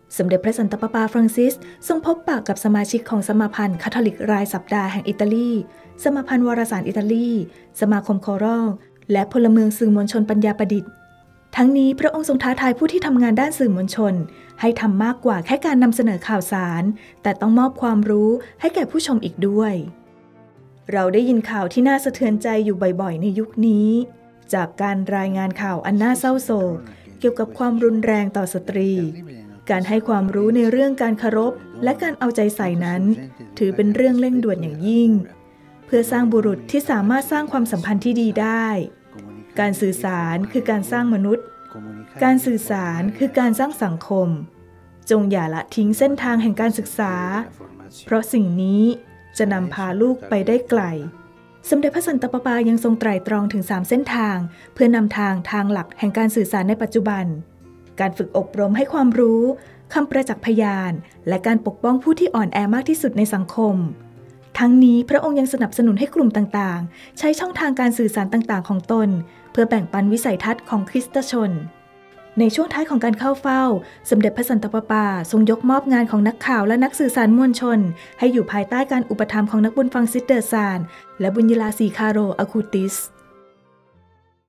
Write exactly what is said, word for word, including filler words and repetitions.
สมเด็จพระสันตะปาปาฟรังซิสทรงพบปะกับสมาชิกของสมาพันธ์คาทอลิกรายสัปดาห์แห่งอิตาลีสมาพันธ์วารสารอิตาลีสมาคมโครอลและพลเมืองสื่อมวลชนปัญญาประดิษฐ์ทั้งนี้พระองค์ทรงท้าทายผู้ที่ทำงานด้านสื่อมวลชนให้ทำมากกว่าแค่การนำเสนอข่าวสารแต่ต้องมอบความรู้ให้แก่ผู้ชมอีกด้วยเราได้ยินข่าวที่น่าสะเทือนใจอยู่บ่อยๆในยุคนี้จากการรายงานข่าวอันน่าเศร้าโศกเกี่ยวกับความรุนแรงต่อสตรีการให้ความรู้ในเรื่องการเคารพและการเอาใจใส่นั้นถือเป็นเรื่องเร่งด่วนอย่างยิ่งเพื่อสร้างบุรุษที่สามารถสร้างความสัมพันธ์ที่ดีได้การสื่อสารคือการสร้างมนุษย์การสื่อสารคือการสร้างสังคมจงอย่าละทิ้งเส้นทางแห่งการศึกษาเพราะสิ่งนี้จะนำพาลูกไปได้ไกลสมเด็จพระสันตะปาปายังทรงไตร่ตรองถึงสามเส้นทางเพื่อนำทางทางหลักแห่งการสื่อสารในปัจจุบันการฝึกอบรมให้ความรู้คำประจักษ์พยานและการปกป้องผู้ที่อ่อนแอมากที่สุดในสังคมทั้งนี้พระองค์ยังสนับสนุนให้กลุ่มต่างๆใช้ช่องทางการสื่อสารต่างๆของตนเพื่อแบ่งปันวิสัยทัศน์ของคริสตชนในช่วงท้ายของการเข้าเฝ้าสมเด็จพระสันตะปาปาทรงยกมอบงานของนักข่าวและนักสื่อสารมวลชนให้อยู่ภายใต้การอุปถัมภ์ของนักบุญฟังซิสเดอร์ซานและบุญยลาสีคาโรอาคูติส